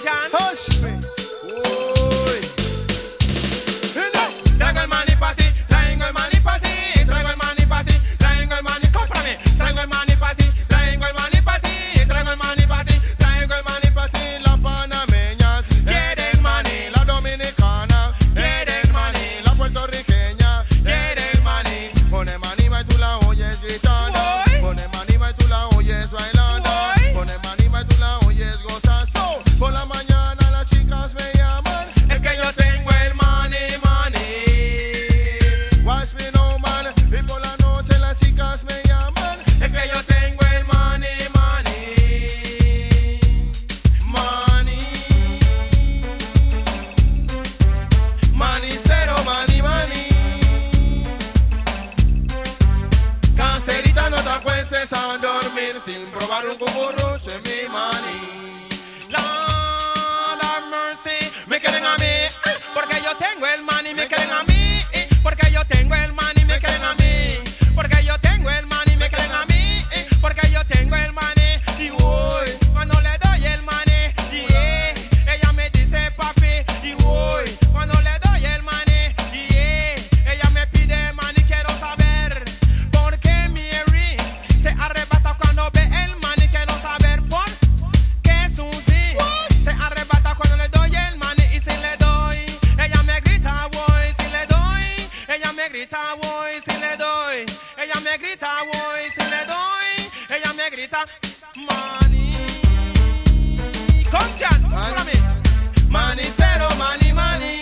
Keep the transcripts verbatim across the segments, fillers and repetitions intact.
Jan. Hush me. Uy. Traigo el maní pa' ti, traigo el maní pa' ti, traigo el maní pa' ti, traigo el maní, cómprame. Traigo el maní pa' ti, traigo el maní pa' ti, traigo el maní pa' ti, traigo el maní pa' ti. Las panameñas Quieren maní, la dominicana quieren maní, la puertorriqueña quieren maní. pone maní y tú la oyes gritando. Voy. Pone maní y tú la oyes bailando. Voy. Pone maní y tú la oyes gozando. Por la mañana las chicas me llaman. Es que yo tengo el maní, maní. Watch me no man. Y por la noche las chicas me llaman. Es que yo tengo el maní, maní. Maní. Manicero, maní, maní. Cancerita, no te acuestes a dormir sin probar un cucurucho en mi maní. Lord have mercy. Me quieren a mí, porque yo tengo el maní. Me quieren a mí, porque yo tengo el maní. Me quieren a mí, porque yo tengo el maní. Me quieren a mí, porque yo tengo el maní. Y voy, cuando le doy el maní, yeah, ella me dice papi. Y voy, cuando le doy el maní, yeah, ella me pide maní. Quiero saber por qué Mary se arrebata cuando ve el maní. Quiero saber por qué Susie se arrebata cuando le doy el maní. Y si le doy, ella me grita voy. Si le doy, ella me grita voy. Si le doy, ella me grita voy. Si le doy, ella me grita maní. Con Jan, para mí. Manicero, maní, maní.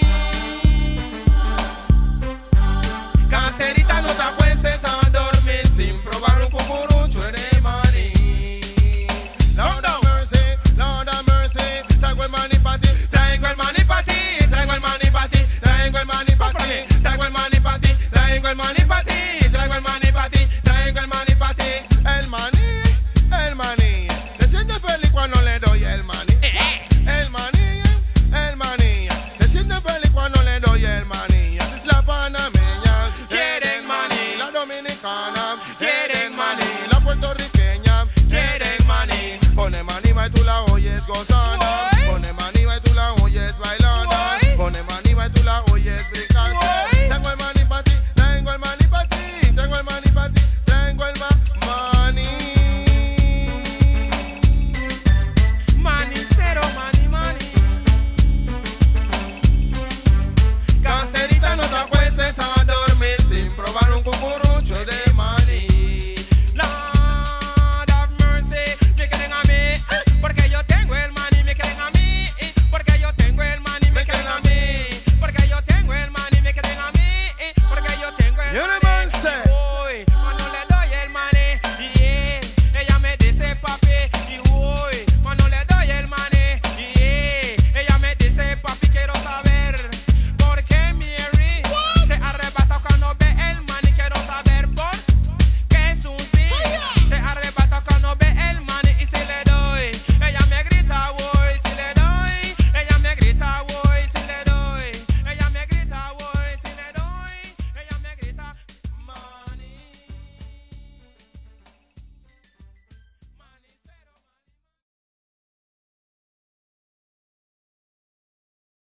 Cancerita, no te acuestes a dormir sin probar un cucurucho de maní. Lord have mercy, Lord have mercy. Traigo el maní pa' ti, Traigo el maní pa' ti, traigo el maní pa' ti, traigo el maní pa' ti, traigo el maní pa' ti, traigo el maní pa' ti, traigo el maní pa' ti, traigo el maní pa' ti. el maní, el maní. Se siente feliz cuando le doy el maní. El maní, el maní. Se siente feliz cuando le doy el maní. La panameña Quieren maní. la dominicana